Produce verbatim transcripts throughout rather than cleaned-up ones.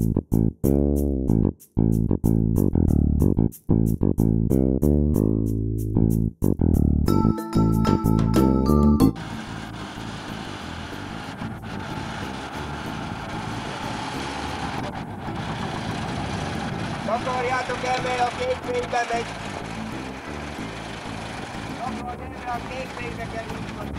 Akarjátok el, mert a kékfénybe megy. Akarjátok el, a kékfénybe kell indulni.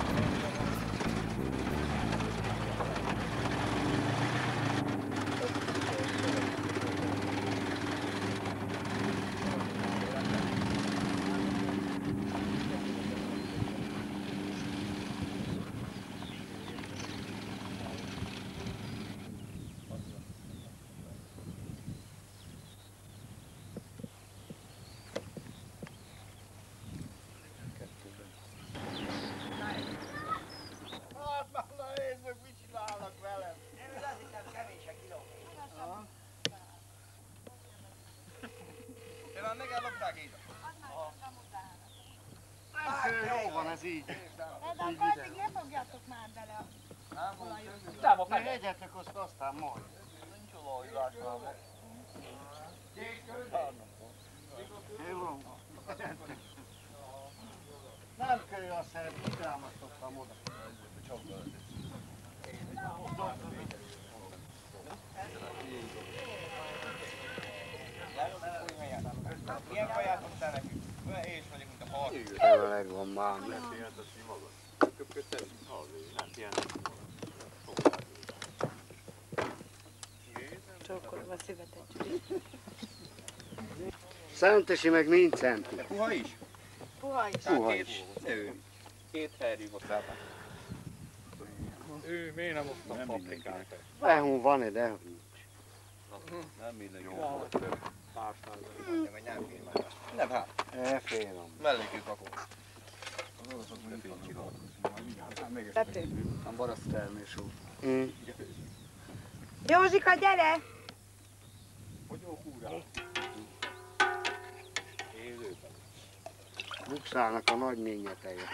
Jó van ez így. De akkor addig ne fogjátok már bele a olajot. Ne egyetek azt, aztán majd. Nincs olajlásnál. Jó. Nem kell azt szeretni, támasztottam oda. Milyen kaját adtál nekünk? Olyan én is vagyok, mint a hal. Tényleg van már. Nem ilyen a szimaga. Köpködtem, nem ilyen. Csókolom a szívet egy csüli. Szentesi meg nincsen. Puha is? Puha is. Puha is. Két helyről hozzátok. Ő, miért nem osztam paprikát? Ehun van, de ehun nincs. Nem minden jó. Párszál. De vagy nem fél már. Nem hát. E, félem. Mellékük akkor. Tető. A barasz termés úr. Józsika, gyere! Hogy jó húrál? Élőben. Bukszának a nagy ményeteje.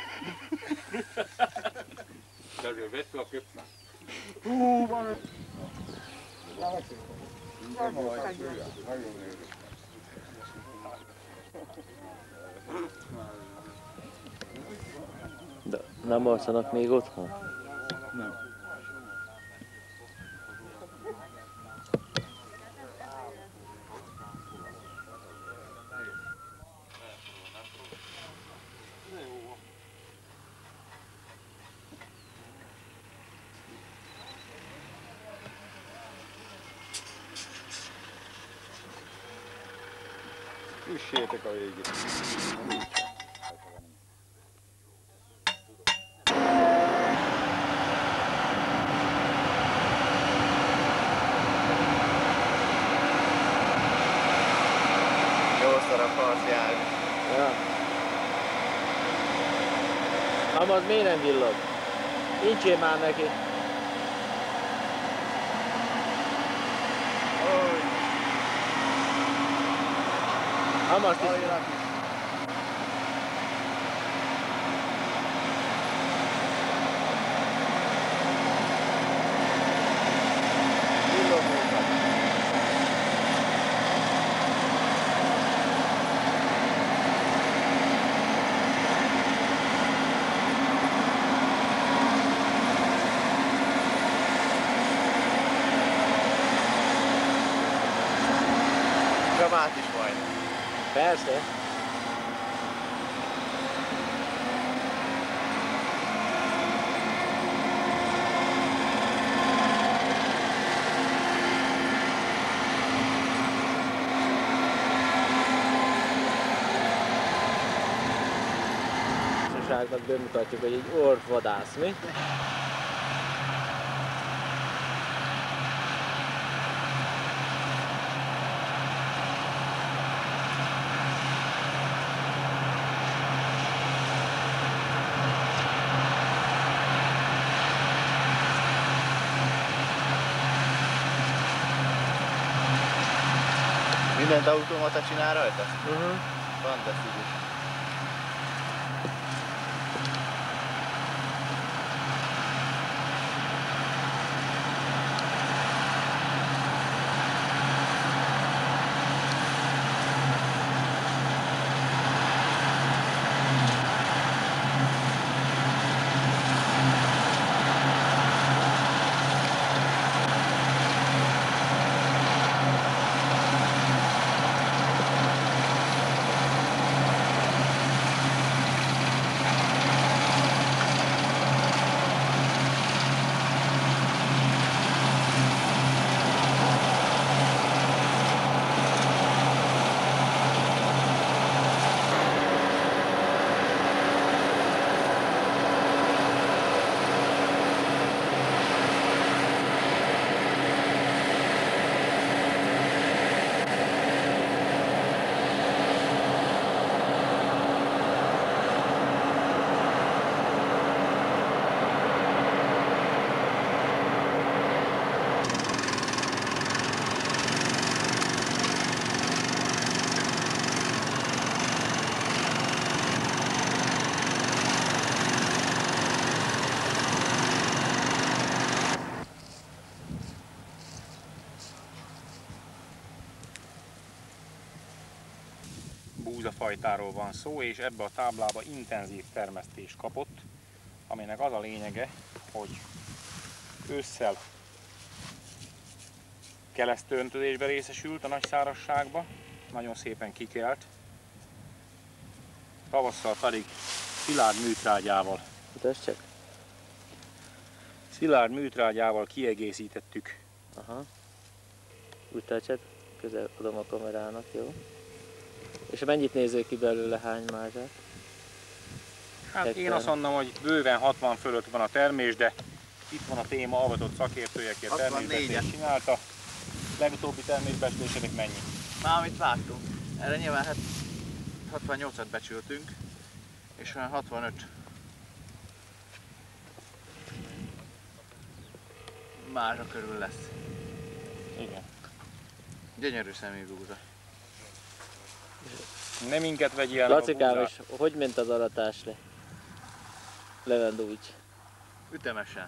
De azért vett a köpnek. Hú, van. De nem alszanak még otthon? Nem. Üssétek a végét. Jó szar akarsz járni. Ja. Ám az miért nem villog? Nincsé már neki. Ám azt is. Gamát is majd. Persze. Sosságnak bemutatjuk, hogy egy orvvadász, mi? Mindent automata csinál rajta? Uh-huh. Fantasztikus. búzafajtáról van szó, és ebbe a táblába intenzív termesztés kapott, aminek az a lényege, hogy ősszel keresztőöntözésbe részesült a nagy szárazságba, nagyon szépen kikelt, tavasszal pedig szilárd műtrágyával, Mutasd szilárd műtrágyával kiegészítettük. Aha. Úgy tartsad, közel adom a kamerának, jó? És mennyit néző ki belőle, hány mázsát? Hát Hektár. én azt mondom, hogy bőven hatvan fölött van a termés, de itt van a téma avatott szakértője, aki a termésbeszélést csinálta. Legutóbbi termésbeszélésének mennyi? Már amit láttunk. Erre nyilván hát hatvannyolcat becsültünk, és olyan hatvanöt mázsa körül lesz. Igen. Gyönyörű szemű búza. Nem minket vegyél el a Lacikám, búzát. és hogy ment az aratás le? Levendovics. Ütemesen.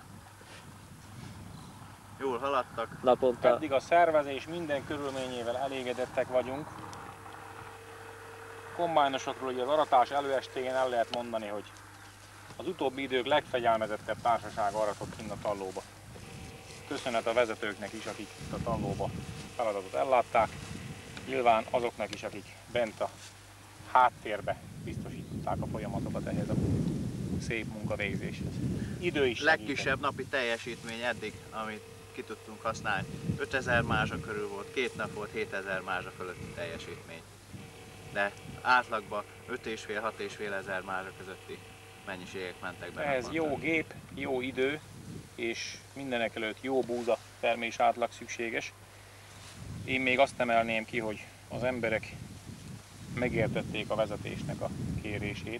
Jól haladtak. Naponta. Eddig a szervezés minden körülményével elégedettek vagyunk. Kombájnosokról ugye az aratás előestéjén el lehet mondani, hogy az utóbbi idők legfegyelmezettebb társasága aratott kinn a Tallóba. Köszönet a vezetőknek is, akik a Tallóba feladatot ellátták. Nyilván azoknak is, akik bent a háttérbe biztosították a folyamatokat ehhez a szép munkavégzéshez. Idő is segített. Legkisebb napi teljesítmény eddig, amit ki tudtunk használni. ötezer mázsa körül volt, két nap volt hétezer mázsa fölötti teljesítmény. De átlagban öt és fél hat és fél ezer mázsa közötti mennyiségek mentek be. Ez jó gép, jó idő, és mindenekelőtt jó búza termés átlag szükséges. Én még azt emelném ki, hogy az emberek megértették a vezetésnek a kérését.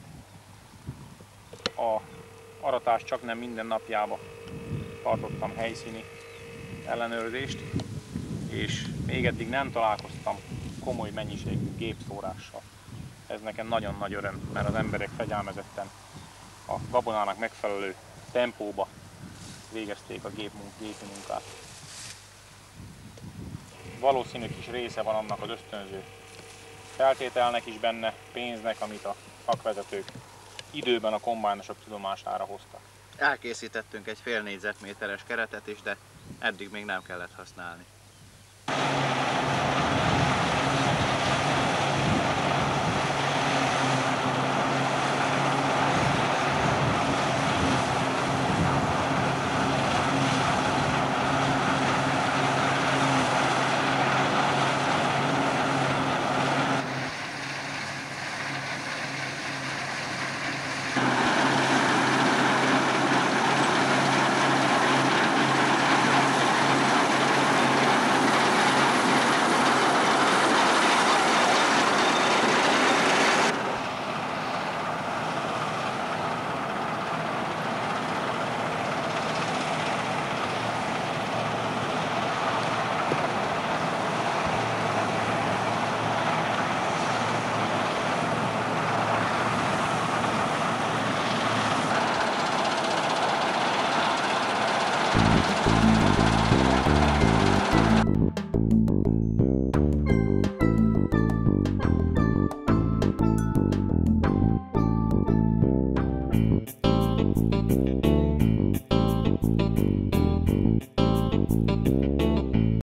A aratás csak nem minden napjába tartottam helyszíni ellenőrzést, és még eddig nem találkoztam komoly mennyiségű gépszórással. Ez nekem nagyon nagy öröm, mert az emberek fegyelmezetten a gabonának megfelelő tempóba végezték a gépmunk, gépi munkát. Valószínű kis része van annak az ösztönző feltételnek is benne, pénznek, amit a szakvezetők időben a kombájnosok tudomására hoztak. Elkészítettünk egy fél négyzetméteres keretet is, de eddig még nem kellett használni.